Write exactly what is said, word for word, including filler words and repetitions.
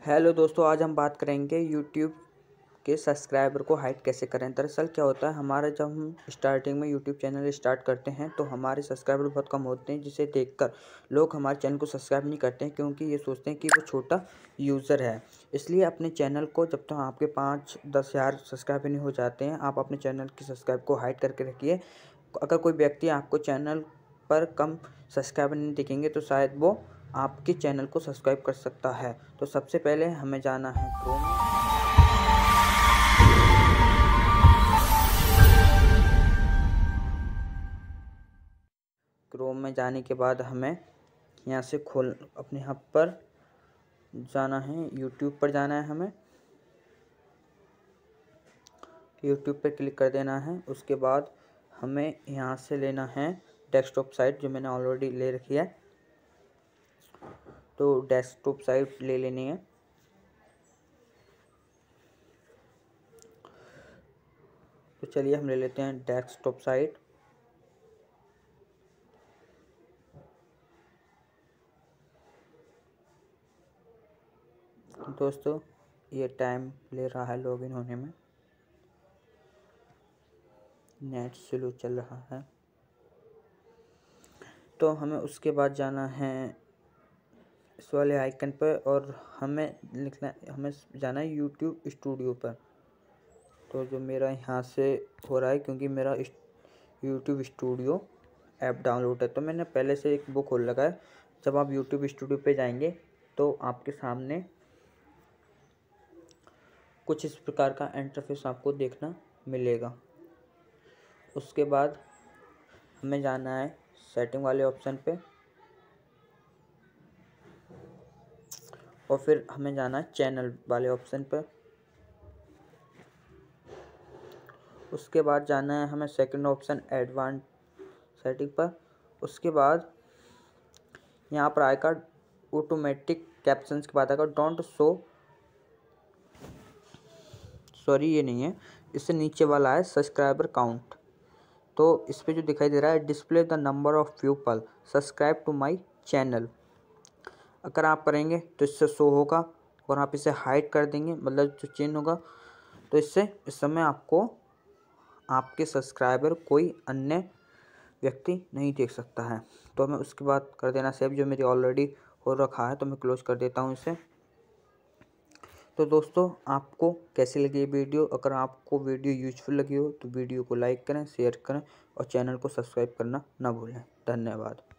Hello दोस्तों, आज हम बात करेंगे यूट्यूब के सब्सक्राइबर को हाइड कैसे करें। दरअसल क्या होता है, हमारा जब हम स्टार्टिंग में यूट्यूब चैनल स्टार्ट करते हैं तो हमारे सब्सक्राइबर बहुत कम होते हैं, जिसे देखकर लोग हमारे चैनल को सब्सक्राइब नहीं करते हैं, क्योंकि ये सोचते हैं कि वो छोटा यूज़र है। इसलिए अपने चैनल को जब तक आपके पाँच दस हज़ार सब्सक्राइबर नहीं हो जाते हैं, आप अपने चैनल की सब्सक्राइब को हाइड करके रखिए। अगर कोई व्यक्ति आपको चैनल पर कम सब्सक्राइबर नहीं दिखेंगे तो शायद वो आपके चैनल को सब्सक्राइब कर सकता है। तो सबसे पहले हमें जाना है क्रोम में। क्रोम में जाने के बाद हमें यहाँ से खोल अपने यहाँ पर जाना है, यूट्यूब पर जाना है। हमें यूट्यूब पर क्लिक कर देना है। उसके बाद हमें यहाँ से लेना है डेस्कटॉप साइट, जो मैंने ऑलरेडी ले रखी है। तो डेस्कटॉप साइट ले लेनी है। तो चलिए हम ले लेते हैं डेस्कटॉप साइट। दोस्तों ये टाइम ले रहा है लॉगिन होने में, नेट स्लो चल रहा है। तो हमें उसके बाद जाना है इस वाले आइकन पर और हमें लिखना हमें जाना है यूट्यूब स्टूडियो पर। तो जो मेरा यहाँ से हो रहा है, क्योंकि मेरा यूट्यूब स्टूडियो ऐप डाउनलोड है, तो मैंने पहले से एक बुक खोल रखा है। जब आप यूट्यूब स्टूडियो पे जाएंगे तो आपके सामने कुछ इस प्रकार का इंटरफेस आपको देखना मिलेगा। उसके बाद हमें जाना है सेटिंग वाले ऑप्शन पे और फिर हमें जाना है चैनल वाले ऑप्शन पर। उसके बाद जाना है हमें सेकंड ऑप्शन एडवांस सेटिंग पर। उसके बाद यहाँ पर आएगा ऑटोमेटिक कैप्शंस के बाद आएगा डोंट शो, सॉरी ये नहीं है, इससे नीचे वाला है सब्सक्राइबर काउंट। तो इस पे जो दिखाई दे रहा है display the number of people subscribe to my channel, अगर आप करेंगे तो इससे शो होगा और आप इसे हाइड कर देंगे, मतलब जो चेंज होगा, तो इससे इस समय आपको आपके सब्सक्राइबर कोई अन्य व्यक्ति नहीं देख सकता है। तो हमें उसके बाद कर देना सेव, जो मेरी ऑलरेडी हो रखा है, तो मैं क्लोज कर देता हूँ इसे। तो दोस्तों आपको कैसी लगी ये वीडियो? अगर आपको वीडियो यूजफुल लगी हो तो वीडियो को लाइक करें, शेयर करें और चैनल को सब्सक्राइब करना ना भूलें। धन्यवाद।